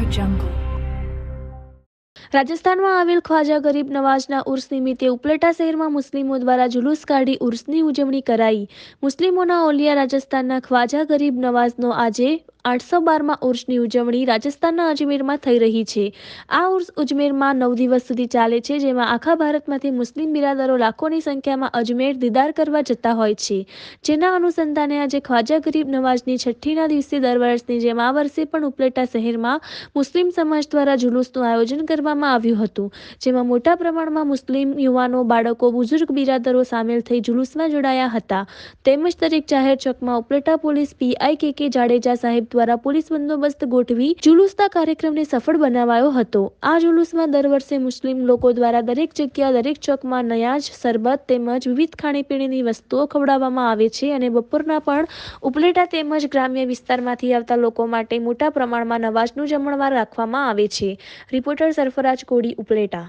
રાજસ્થાનમાં આવેલ ખ્વાજા ગરીબ નવાઝના ઉર્સ નિમિત્તે ઉપલેટા શહેરમાં મુસ્લિમો દ્વારા જુલુસ કાઢી ઉર્સની ઉજવણી કરાઈ। મુસ્લિમોના ઓલિયા રાજસ્થાનના ખ્વાજા ગરીબ નવાઝનો આજે 812માં ઉર્સની ઉજવણી રાજસ્થાનના અજમેરમાં થઈ રહી છે। આ ઉર્સ અજમેરમાં 9 દિવસ સુધી ચાલે છે, જેમાં આખા ભારતમાંથી મુસ્લિમ બિરાદરો લાખોની સંખ્યામાં અજમેર દીદાર કરવા જતા હોય છે, જેના અનુસંધાને આજે ખ્વાજા ગરીબ નવાઝની છઠ્ઠીના દિવસે દર વર્ષની જેમ આ વર્ષે પણ ઉપલેટા શહેરમાં મુસ્લિમ સમાજ દ્વારા જુલુસનું આયોજન કરવામાં આવ્યું હતું, જેમાં મોટા પ્રમાણમાં મુસ્લિમ યુવાનો, બાળકો, બુઝુર્ગ બિરાદરો સામેલ થઈ જુલુસમાં જોડાયા હતા। તેમજ દરેક જાહેર ચોકમાં ઉપલેટા પોલીસ પીઆઈ કે જાડેજા સાહેબ દ્વારા પોલીસ બંદોબસ્ત ગોઠવી જુલુસના કાર્યક્રમને સફળ બનાવાયો હતો। આ જુલુસમાં દર વર્ષે મુસ્લિમ લોકો દ્વારા દરેક જગ્યા, દરેક ચોકમાં નયાજ, શરબત તેમજ વિવિધ ખાણીપીણીની વસ્તુઓ ખવડાવવામાં આવે છે અને બપોરના પણ ઉપલેટા તેમજ ગ્રામ્ય વિસ્તારમાંથી આવતા લોકો માટે મોટા પ્રમાણમાં નવાજનું જમણવાર રાખવામાં આવે છે। રિપોર્ટર સરફરાજ કોડી, ઉપલેટા।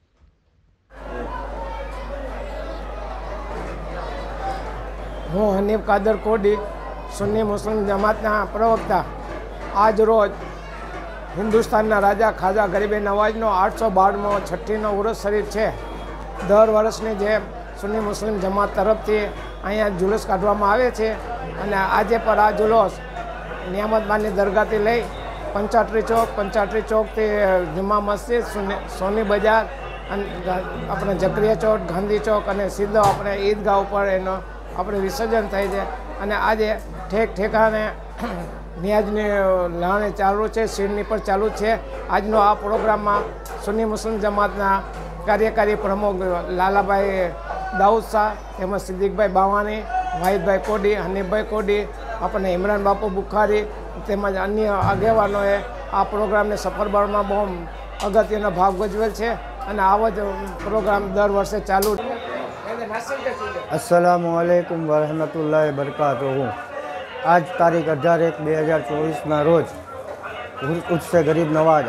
હું હનીફ કાદર કોડી, સુન્ની મુસ્લિમ જમાતના પ્રવક્તા। આજ રોજ હિન્દુસ્તાનના રાજા ખ્વાજા ગરીબ નવાઝનો 812મો છઠ્ઠીનો ઉરુસ શરીફ છે। દર વર્ષની જેમ સુન્ની મુસ્લિમ જમાત તરફથી અહીંયા જુલુસ કાઢવામાં આવે છે અને આજે પર આ જુલુસ નિયામતબાની દરગાહથી લઈ પંચાટરી ચોકથી જુમા મસ્જિદ, સોની બજાર અને આપણે જકરિયા ચોક, ગાંધી ચોક અને સીધો આપણે ઈદગાહ ઉપર એનો આપણે વિસર્જન થાય છે અને આજે ઠેકાણે નિયાજની લાણી ચાલુ છે, શીરની પર ચાલુ છે। આજનો આ પ્રોગ્રામમાં સુન્ની મુસ્લિમ જમાતના કાર્યકારી પ્રમુખ લાલાભાઈ દાઉદ શાહ તેમજ સિદ્દીકભાઈ બાવાની, વાહિદભાઈ કોડી, હનીફભાઈ કોડી, આપણે ઇમરાન બાપુ બુખારી તેમજ અન્ય આગેવાનોએ આ પ્રોગ્રામને સફળ બનાવવામાં બહુ અગત્યનો ભાગ ભજવેલ છે અને આવો જ પ્રોગ્રામ દર વર્ષે ચાલુ। अस्सलामु अलैकुम वरहमतुल्लाहि बरकातुहू। आज तारीख 18/1/2024 रोज उर्स गरीब नवाज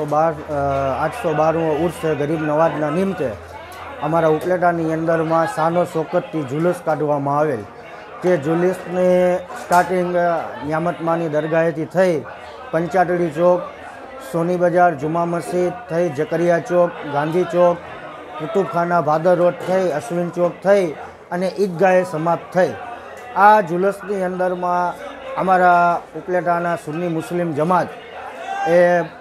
812 उर्स गरीब नवाजना निमित्ते अमरा उपलेटानी अंदर में सानो शोकतथी जुलूस काढवामां आवेल। ते जुलूसने स्टार्टिंग नियामतमानी दरगाहेथी थई पंचाटड़ी चौक, सोनी बजार, जुमा मस्जिद थई जकरिया चौक, गांधी चौक, कुतुबखाना, भादर रोड थई अश्विन चौक थई अने ईदगाहे समाप्त थई। आ जुलूसनी अंदर में अमरा उपलेटाना सुन्नी मुस्लिम जमात ए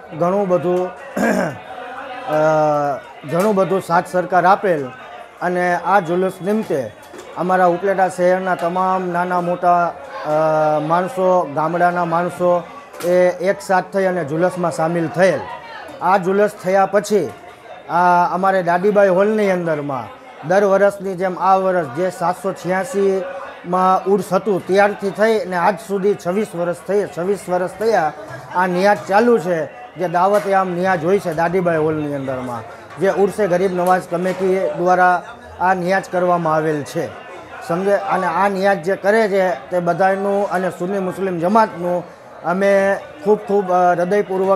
घणुं बधुं साथ सरकार आपेल अने आ जुलूस निमित्ते अमरा उपलेटा शहेरना तमाम नाना मोटा माणसो, गामडाना माणसो ए एक साथ थई अने जुलूसमां सामेल थयेल। आ जुलूस थया पछी अमारे दादीबाई हॉलनी अंदर में दर वर्षनी जेम आ वर्ष जे 786 उर्स हतुं त्यारथी थई ने आज सुधी 26 वर्ष थया आ नियाज चालू है, जे दावत आम नियाज होय छे दादीबाई हॉलनी अंदर में जे उर्से गरीब नवाज कमिटी द्वारा आ नियाज करवामां आवेल छे, समझे। अने आ नियाज जे करे छे ते बधायनुं अने सुन्नी मुस्लिम जमातनुं अमे खूब हृदयपूर्वक